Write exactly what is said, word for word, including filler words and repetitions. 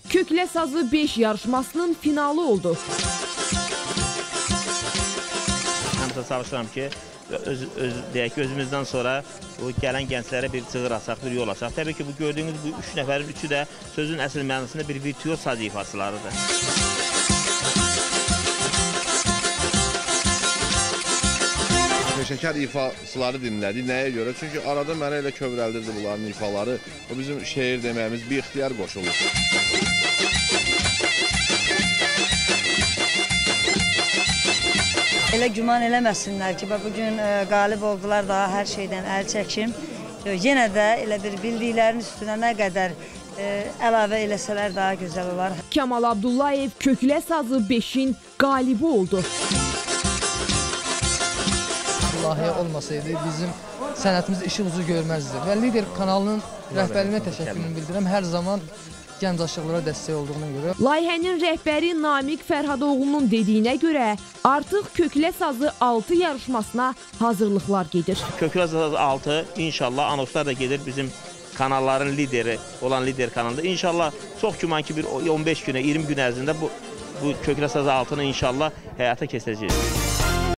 Köklə Sazı beş yarışmasının finalı oldu. Həmsə çalışıram ki, öz, öz, deyək ki, özümüzdən sonra bu gələn gənclərə bir çığır açaq, bir yol açaq. Təbii ki, bu gördüyünüz bu üç nəfərin üçü də sözün əsl mənasında bir virtuoz saz ifaçılarıdır. Peşəkar ifaçıları dinlədik. Nəyə görə? Çünki arada mənə elə kövrəldirdi bunların ifaları. O bizim şeir deməyimiz bir ixtiyar qoşulur. Elə güman eləməsinlər ki, bugün qalib oldular, daha hər şeydən əl çəkim. Yenə də elə bir bildiklərinin üstünə nə qədər əlavə eləsələr daha gözəl olar. Kamal Abdullayev Köklə Sazı beşin qalibi oldu. Layihə olmasaydı bizim sənətimiz işıq ucu görməzdi. Və Lider kanalının rəhbərliyinə təşəkkürümü bildirəm. Hər zaman gənc aşıqlara dəstək olduğuna görə. Layihənin rəhbəri Namiq Fərhadoğlu'nun dediyinə görə artıq Köklə Sazı altı yarışmasına hazırlıqlar gedir. Köklə Sazı altı inşallah anonslar da gedir bizim kanalların lideri olan Lider kanalında. İnşallah çox güman ki bir on beş günə, iyirmi gün ərzində bu, bu Köklə Sazı altını inşallah həyata keçirəcəyik.